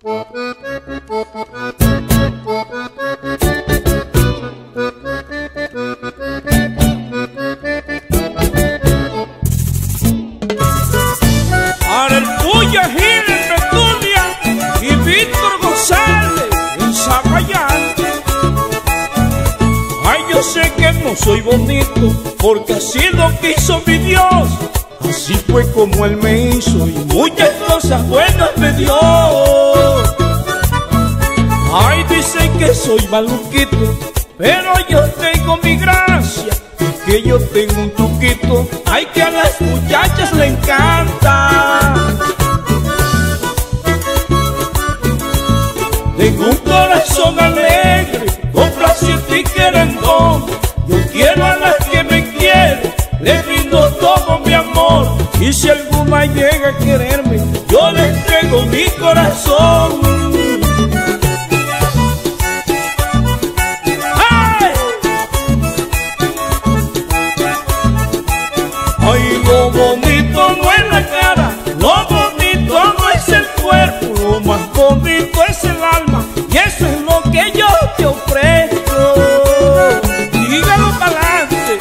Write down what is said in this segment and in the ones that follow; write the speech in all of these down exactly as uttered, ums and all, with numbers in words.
Para el Puya Gil en Petunia y Víctor González en Zapayán. Ay, yo sé que no soy bonito, porque así lo quiso mi Dios. Así fue como Él me hizo y muchas cosas buenas me dio. Ay, dicen que soy maluquito, pero yo tengo mi gracia, que yo tengo un truquito, ay, que a las muchachas le encanta. Tengo un corazón alegre, complaciente y querendón. Yo quiero a las que me quieren, le brindo todo mi amor. Y si alguna llega a quererme, yo le entrego mi corazón. Ay, lo bonito no es la cara, lo bonito no es el cuerpo, lo más bonito es el alma, y eso es lo que yo te ofrezco. Dígalo para adelante.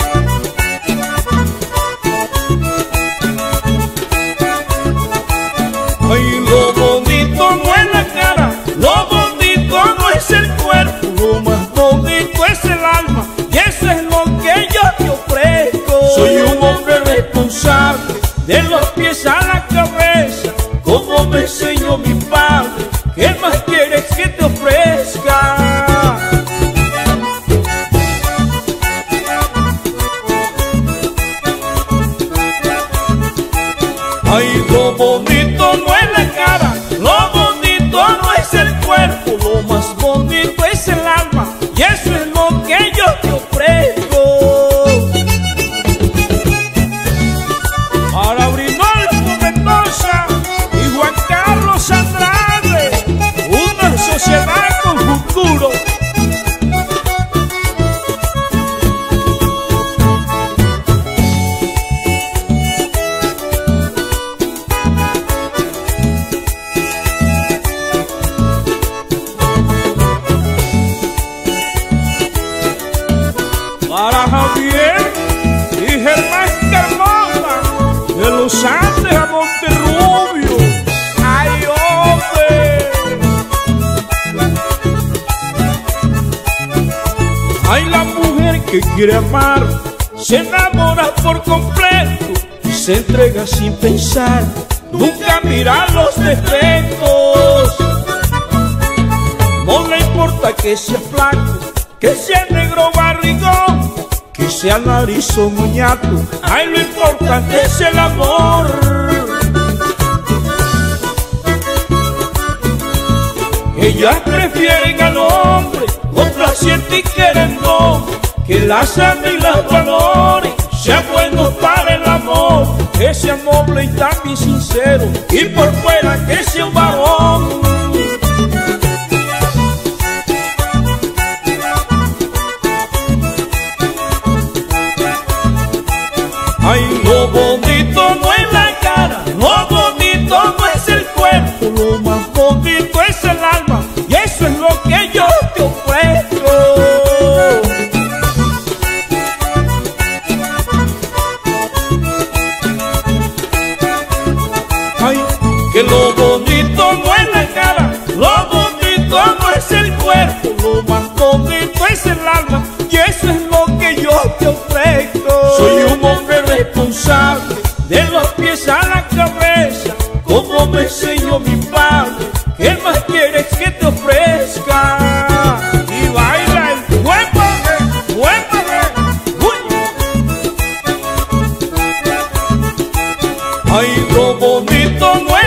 Ay, lo bonito no es la cara, lo bonito no es el cuerpo, lo más bonito es el alma, y eso es lo que yo te ofrezco. Soy un hombre responsable, de los pies a la cabeza, como me enseñó mi padre. ¿Qué más quieres que te ofrezca? Ay, lo bonito no es la cara, lo bonito no es el cuerpo, lo más bonito es el alma, y eso es lo que yo te ofrezco. Para Brinolfo Mendoza y Juan Carlos Andrade, una sociedad con futuro. Para Javier y Germán Carmona, de Los Andes a Monterrubio. ¡Ay, hombre! Ay, la mujer que quiere amar se enamora por completo y se entrega sin pensar, nunca mira los defectos. No le importa que sea flaco, que sea negro barrigón, que sea nariz o muñato, ay, lo importante es el amor. Ellas prefieren al hombre complaciente y querendón, que las ame y las valore, sea bueno para el amor, que sea noble y también sincero, y por fuera que sea un varón. Ay, lo bonito no es la cara, lo bonito no es el cuerpo, lo más bonito es el alma, y eso es lo que yo te ofrezco. Ay, que lo bonito no es la cara, lo bonito no es el cuerpo, lo más bonito es el alma, y eso es lo que yo te ofrezco. Soy un hombre responsable, de los pies a la cabeza, como me enseñó mi padre. ¿Qué más quieres que te ofrezca? Y baila el huépame, huépame, uy. Ay, lo bonito no es